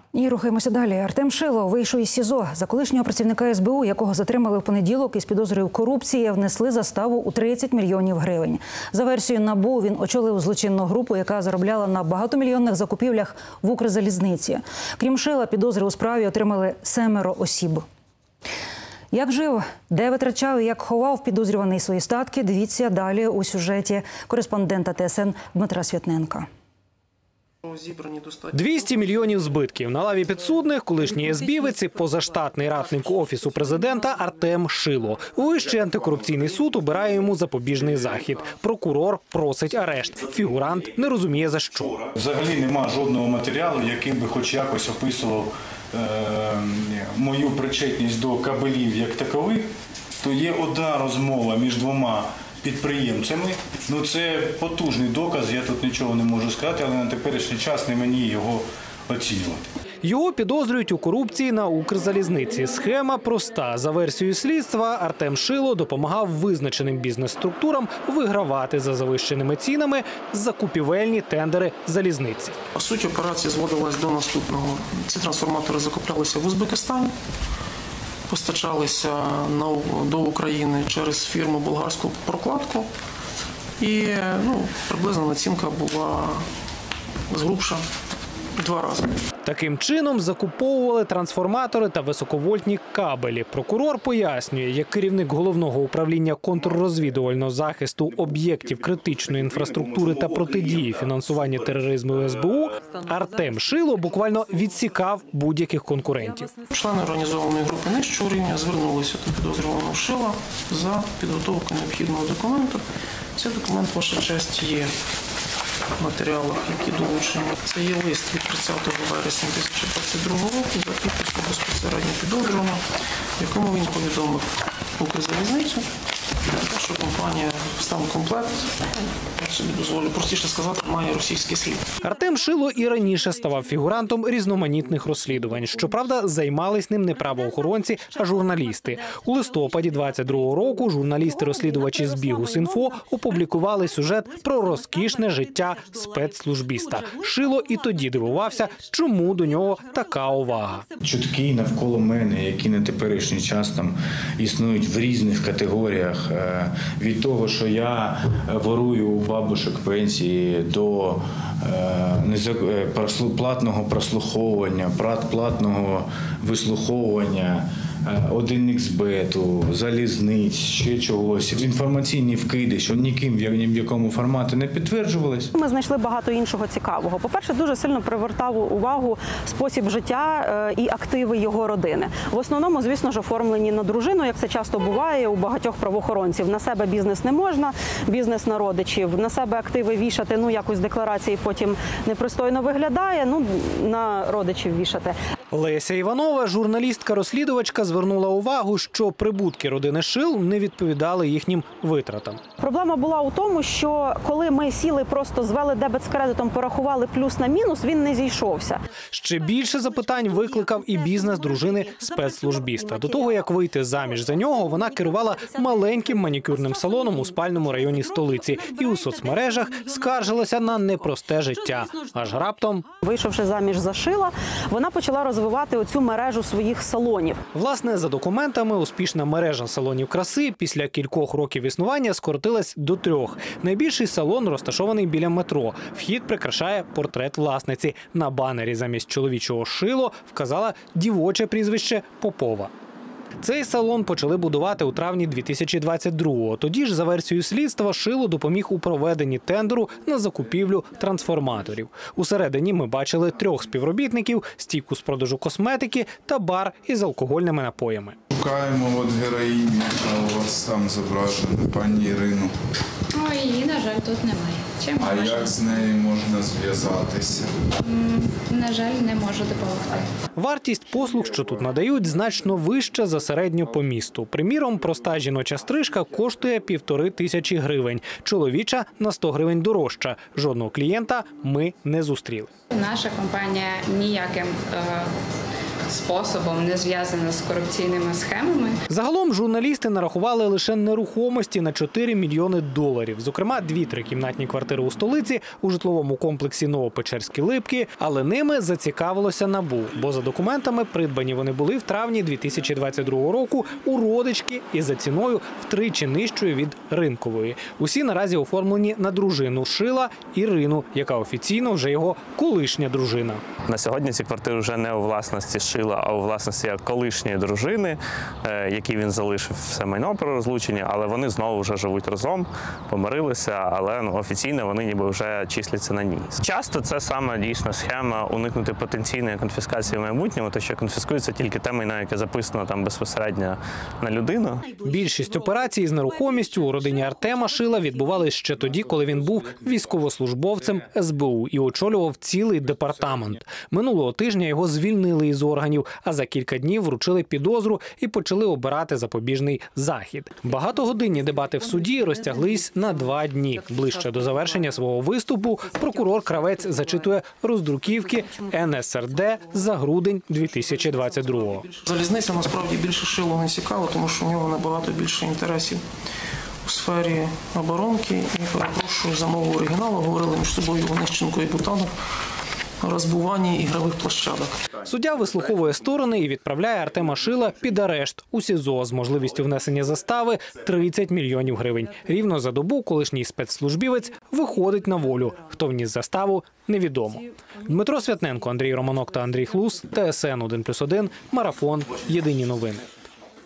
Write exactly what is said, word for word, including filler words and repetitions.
І рухаємося далі. Артем Шило вийшов із СІЗО. За колишнього працівника ес бе у, якого затримали в понеділок із підозрою в корупції, внесли заставу у тридцять мільйонів гривень. За версією НАБУ, він очолив злочинну групу, яка заробляла на багатомільйонних закупівлях в Укрзалізниці. Крім Шила, підозри у справі отримали семеро осіб. Як жив, де витрачав і як ховав підозрюваний свої статки, дивіться далі у сюжеті кореспондента те ес ен Дмитра Святненка. двісті мільйонів збитків. На лаві підсудних колишній ес бе вець і позаштатний радник Офісу президента Артем Шило. Вищий антикорупційний суд обирає йому запобіжний захід. Прокурор просить арешт. Фігурант не розуміє за що. Взагалі нема жодного матеріалу, який би хоч якось описував е, мою причетність до кабелів як такових. То є одна розмова між двома підприємцями. Ну, це потужний доказ, я тут нічого не можу сказати, але на теперішній час не мені його оцінювати. Його підозрюють у корупції на Укрзалізниці. Схема проста. За версією слідства, Артем Шило допомагав визначеним бізнес-структурам вигравати за завищеними цінами закупівельні тендери залізниці. Суть операції зводилась до наступного. Ці трансформатори закуплялися в Узбекистані, постачалися до України через фірму «Болгарську прокладку». І ну, приблизно націнка була згрубша два рази. Таким чином закуповували трансформатори та високовольтні кабелі. Прокурор пояснює, як керівник Головного управління контррозвідувального захисту об'єктів критичної інфраструктури та протидії фінансування тероризму ес бе у, Артем Шило буквально відсікав будь-яких конкурентів. Члени організованої групи нижчого рівня звернулися до підозрюваного Шила за підготовку необхідного документу. Цей документ, ваша честь, є в матеріалах, які долучені. Це є лист від тридцятого вересня дві тисячі двадцять другого року за підписом безпосередньо підозрюваного, в якому він повідомив Укрзалізницю, що компанія «Стан Комплект», я собі дозволю простіше сказати, має російський слід. Артем Шило і раніше ставав фігурантом різноманітних розслідувань. Щоправда, займались ним не правоохоронці, а журналісти. У листопаді двадцять другого року журналісти-розслідувачі з Бігус.Інфо опублікували сюжет про розкішне життя спецслужбіста. Шило і тоді дивувався, чому до нього така увага. Чутки навколо мене, які на теперішній час там існують в різних категоріях, від того, що я ворую у бабушек пенсії, до платного прослуховування, платного вислуховування, один ікс бету, залізниць, ще чогось. Інформаційні вкиди, що ніким ні в якому форматі не підтверджувались. Ми знайшли багато іншого цікавого. По-перше, дуже сильно привертав увагу спосіб життя і активи його родини. В основному, звісно ж, оформлені на дружину, як це часто буває у багатьох правоохоронців. На себе бізнес не можна, бізнес на родичів. На себе активи вішати, ну, якось декларації потім непристойно виглядає, ну, на родичів вішати. Леся Іванова, журналістка-розслідувачка, звернула увагу, що прибутки родини Шил не відповідали їхнім витратам. Проблема була у тому, що коли ми сіли, просто звели дебет з кредитом, порахували плюс на мінус, він не зійшовся. Ще більше запитань викликав і бізнес дружини спецслужбіста. До того, як вийти заміж за нього, вона керувала маленьким манікюрним салоном у спальному районі столиці і у соцмережах скаржилася на непросте життя. Аж раптом, вийшовши заміж за Шила, вона почала розвивати оцю мережу своїх салонів. Власне, за документами, успішна мережа салонів краси після кількох років існування скоротилась до трьох. Найбільший салон розташований біля метро. Вхід прикрашає портрет власниці. На банері замість чоловічого Шило вказала дівоче прізвище Попова. Цей салон почали будувати у травні дві тисячі двадцять другого. Тоді ж, за версією слідства, Шило допоміг у проведенні тендеру на закупівлю трансформаторів. Усередині ми бачили трьох співробітників, стійку з продажу косметики та бар із алкогольними напоями. Шукаємо от героїню, яка у вас там зображена, пані Ірину. Ой, її, на жаль, тут немає. Чим а можна? Як з нею можна зв'язатися? На жаль, не можу допомогти. Вартість послуг, що тут надають, значно вища за середню по місту. Приміром, проста жіноча стрижка коштує півтори тисячі гривень. Чоловіча – на сто гривень дорожча. Жодного клієнта ми не зустріли. Наша компанія ніяким е способом, не зв'язана з корупційними схемами. Загалом журналісти нарахували лише нерухомості на чотири мільйони доларів. Зокрема, дві трикімнатні квартири у столиці, у житловому комплексі Новопечерські Липки. Але ними зацікавилося НАБУ, бо за документами придбані вони були в травні дві тисячі двадцять другого року у родички і за ціною втричі нижчою від ринкової. Усі наразі оформлені на дружину Шила Ірину, яка офіційно вже його колишня дружина. На сьогодні ці квартири вже не у власності Шила, а у власності колишньої дружини, якій він залишив все майно про розлучення, але вони знову вже живуть разом, помирилися, але ну, офіційно вони ніби вже числяться на ній. Часто це саме дійсно схема уникнути потенційної конфіскації в майбутньому, то що конфіскується тільки те майно, яке записано там безпосередньо на людину. Більшість операцій з нерухомістю у родині Артема Шила відбувались ще тоді, коли він був військовослужбовцем ес бе у і очолював цілий департамент. Минулого тижня його звільнили із органів, а за кілька днів вручили підозру і почали обирати запобіжний захід. Багатогодинні дебати в суді розтяглись на два дні. Ближче до завершення свого виступу прокурор Кравець зачитує роздруківки ен ес ер де за грудень дві тисячі двадцять другого. Залізниця насправді більше Шилу не цікава, тому що в нього набагато більше інтересів у сфері оборонки. І, перепрошую за мову оригіналу, говорили між собою Онищенко і Бутанов, розбиванні ігрових площадок. Суддя вислуховує сторони і відправляє Артема Шила під арешт у СІЗО з можливістю внесення застави тридцять мільйонів гривень. Рівно за добу колишній спецслужбівець виходить на волю. Хто вніс заставу – невідомо. Дмитро Святненко, Андрій Романок та Андрій Хлус, Т С Н один плюс один, Марафон, Єдині новини.